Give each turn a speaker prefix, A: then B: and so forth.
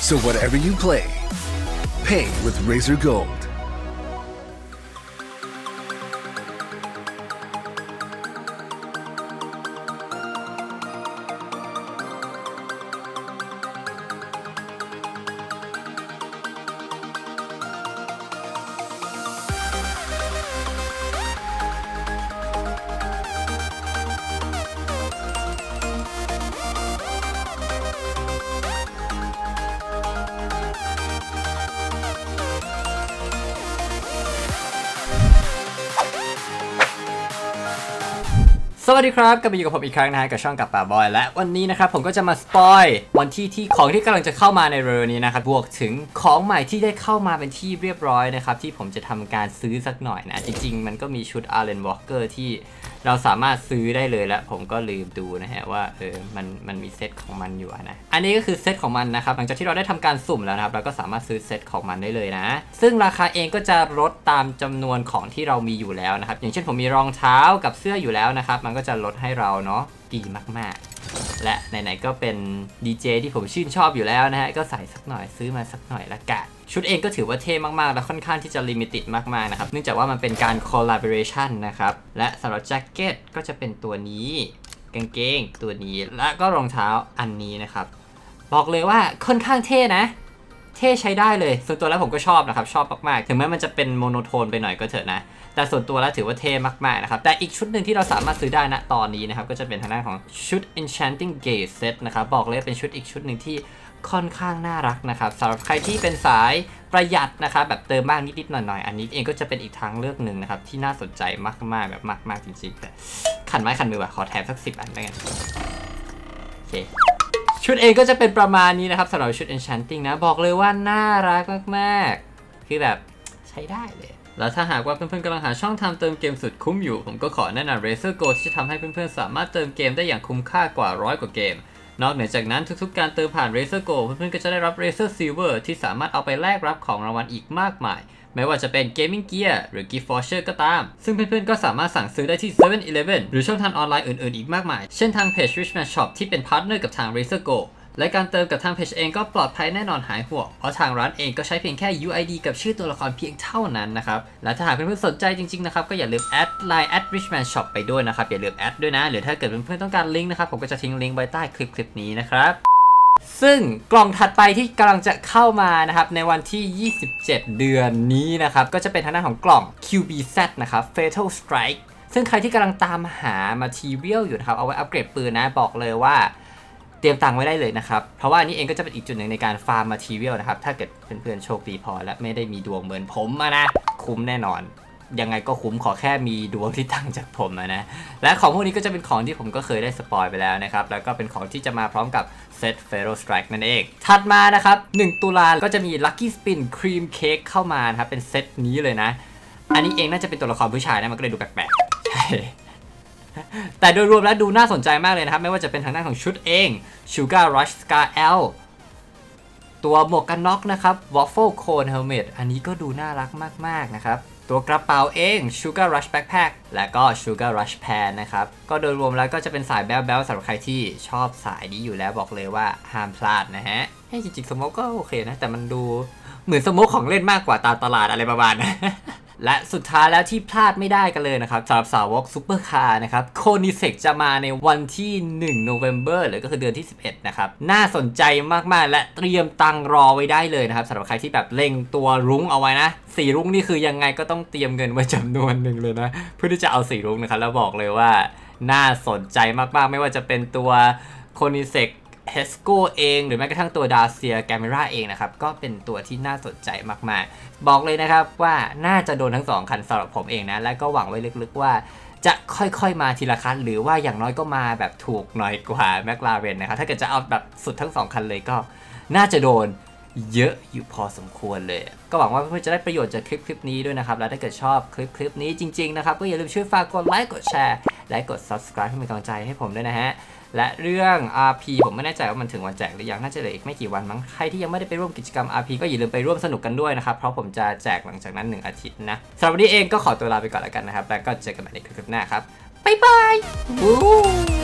A: So whatever you play, pay with Razer Gold.
B: สวัสดีครับกลับมาอยู่กับผมอีกครั้งนะฮะกับช่องกับป่าบอยและวันนี้นะครับผมก็จะมาสปอยวันที่ของที่กำลังจะเข้ามาในเร็วนี้นะครับบวกถึงของใหม่ที่ได้เข้ามาเป็นที่เรียบร้อยนะครับที่ผมจะทำการซื้อสักหน่อยนะจริงๆมันก็มีชุด Alan Walker ที่เราสามารถซื้อได้เลยแล้วผมก็ลืมดูนะฮะว่ามันมีเซตของมันอยู่นะอันนี้ก็คือเซตของมันนะครับหลังจากที่เราได้ทำการสุ่มแล้วนะครับเราก็สามารถซื้อเซตของมันได้เลยนะซึ่งราคาเองก็จะลดตามจำนวนของที่เรามีอยู่แล้วนะครับอย่างเช่นผมมีรองเท้ากับเสื้ออยู่แล้วนะครับมันก็จะลดให้เราเนาะดีมากๆและไหนๆก็เป็นดีเจที่ผมชื่นชอบอยู่แล้วนะฮะก็ใส่สักหน่อยซื้อมาสักหน่อยละกันชุดเองก็ถือว่าเท่มากๆและค่อนข้างที่จะลิมิเต็ดมากๆนะครับเนื่องจากว่ามันเป็นการคอลลาบอเรชันนะครับและสำหรับแจ็คเก็ตก็จะเป็นตัวนี้กางเกงตัวนี้และก็รองเท้าอันนี้นะครับบอกเลยว่าค่อนข้างเท่นะเท่ใช้ได้เลยส่วนตัวแล้วผมก็ชอบนะครับชอบมากๆถึงแม้มันจะเป็นโมโนโทนไปหน่อยก็เถอะนะแต่ส่วนตัวแล้วถือว่าเท่มากๆนะครับแต่อีกชุดหนึ่งที่เราสามารถซื้อได้ณตอนนี้นะครับก็จะเป็นทางด้านของชุด Enchanting Gate Set นะครับบอกเลยเป็นชุดอีกชุดหนึ่งที่ค่อนข้างน่ารักนะครับสำหรับใครที่เป็นสายประหยัดนะครับแบบเติมบ้างนิดๆหน่อยๆอันนี้เองก็จะเป็นอีกทางเลือกหนึ่งนะครับที่น่าสนใจมากๆแบบมากๆจริงๆแต่ขันไม้ขันมือว่ะขอแถมสัก10 อันได้กันโอเคชุดเองก็จะเป็นประมาณนี้นะครับสำหรับชุด Enchanting นะบอกเลยว่าน่ารักมากๆคือแบบใช้ได้เลยแล้วถ้าหากว่าเพื่อนๆกำลังหาช่องทางเติมเกมสุดคุ้มอยู่ผมก็ขอแนะนำ Razer Gold ที่จะทำให้เพื่อนๆสามารถเติมเกมได้อย่างคุ้มค่ากว่า100 กว่าเกมนอกเหนือจากนั้นทุกๆการเติมผ่าน Razer Gold เพื่อนๆก็จะได้รับ Razer Silver ที่สามารถเอาไปแลกรับของรางวัลอีกมากมายไม่ว่าจะเป็น Gaming Gear หรือ Gift Voucher ก็ตามซึ่งเพื่อนๆก็สามารถสั่งซื้อได้ที่ 7-Eleven หรือช่องทางออนไลน์อื่นๆอีกมากมายเช่นทางเพจ Richman Shop ที่เป็นพาร์ทเนอร์กับทาง Razer Goldและการเติมกับทางเพจเองก็ปลอดภัยแน่นอนหายห่วงเพราะทางร้านเองก็ใช้เพียงแค่ UID กับชื่อตัวละครเพียงเท่านั้นนะครับและถ้าหากเพื่อนๆสนใจจริงๆนะครับก็อย่าลืมแอดไลน์ @richman shop ไปด้วยนะครับอย่าลืมแอดด้วยนะหรือถ้าเกิดเพื่อนๆต้องการลิงก์นะครับผมก็จะทิ้งลิงก์ไว้ใต้คลิปนี้นะครับซึ่งกล่องถัดไปที่กำลังจะเข้ามานะครับในวันที่27 เดือนนี้นะครับก็จะเป็นทางด้านของกล่อง QBZ นะครับ Fatal Strike ซึ่งใครที่กำลังตามหา Material อยู่นะครับเอาไว้อัปเกรดปืนนะบอกเลยว่าเตรียมตังค์ไว้ได้เลยนะครับเพราะว่าอันนี้เองก็จะเป็นอีกจุดหนึ่งในการฟาร์ม Material นะครับถ้าเกิดเพื่อนๆโชคดีพอและไม่ได้มีดวงเหมือนผมนะคุ้มแน่นอนยังไงก็คุ้มขอแค่มีดวงที่ตั้งจากผมนะและของพวกนี้ก็จะเป็นของที่ผมก็เคยได้สปอยไปแล้วนะครับแล้วก็เป็นของที่จะมาพร้อมกับเซต Fatal Strike นั่นเองถัดมานะครับ1 ตุลาก็จะมี Lucky Spin Cream Cake เข้ามานะครับเป็นเซตนี้เลยนะอันนี้เองน่าจะเป็นตัวละครผู้ชายนะมันก็เลยดูแปลกๆใช่แต่โดยรวมแล้วดูน่าสนใจมากเลยนะครับไม่ว่าจะเป็นทางด้านของชุดเอง Sugar Rush Scar L ตัวหมวกกันน็อกนะครับ Waffle Cone Helmet อันนี้ก็ดูน่ารักมากๆนะครับตัวกระเป๋าเอง Sugar Rush Backpack และก็ Sugar Rush Pan นะครับก็โดยรวมแล้วก็จะเป็นสายแบ๊วๆสำหรับใครที่ชอบสายนี้อยู่แล้วบอกเลยว่าห้ามพลาดนะฮะให้จริงๆสโมกก็โอเคนะแต่มันดูเหมือนสโมกของเล่นมากกว่าตามตลาดอะไรประมาณนั้นและสุดท้ายแล้วที่พลาดไม่ได้กันเลยนะครับสำหรับสาวกซุปเปอร์คาร์นะครับโคนิเซกจะมาในวันที่1 November หรือก็คือเดือนที่11นะครับน่าสนใจมากๆและเตรียมตังรอไว้ได้เลยนะครับสำหรับใครที่แบบเล็งตัวรุ้งเอาไว้นะสีรุ้งนี่คือยังไงก็ต้องเตรียมเงินไว้จำนวนหนึ่งเลยนะเพื่อที่จะเอาสีรุ้งนะครับแล้วบอกเลยว่าน่าสนใจมากๆไม่ว่าจะเป็นตัวโคนิเซกเฮสโกเองหรือแม้กระทั่งตัวดาเซียแกมิราเองนะครับก็เป็นตัวที่น่าสนใจมากๆบอกเลยนะครับว่าน่าจะโดนทั้ง2 คันสำหรับผมเองนะและก็หวังไว้ลึกๆว่าจะค่อยๆมาทีละคันหรือว่าอย่างน้อยก็มาแบบถูกหน่อยกว่าแมคลาเรนนะครับถ้าเกิดจะเอาแบบสุดทั้ง2 คันเลยก็น่าจะโดนเยอะอยู่พอสมควรเลยก็หวังว่าเพื่อนๆจะได้ประโยชน์จากคลิปนี้ด้วยนะครับและถ้าเกิดชอบคลิปนี้จริงๆนะครับก็อย่าลืมช่วยฝากกดไลค์กดแชร์และกด Subscribe ให้เป็นกำลังใจให้ผมด้วยนะฮะและเรื่อง RP ผมไม่แน่ใจว่ามันถึงวันแจกหรือยังน่าจะเหลืออีกไม่กี่วันมั้งใครที่ยังไม่ได้ไปร่วมกิจกรรม RP ก็อย่าลืมไปร่วมสนุกกันด้วยนะครับเพราะผมจะแจกหลังจากนั้น1 อาทิตย์นะสำหรับวันนี้เองก็ขอตัวลาไปก่อนแล้วกันนะครับแล้วก็เจอกันใหม่ในคลิปหน้าครับบ๊ายบาย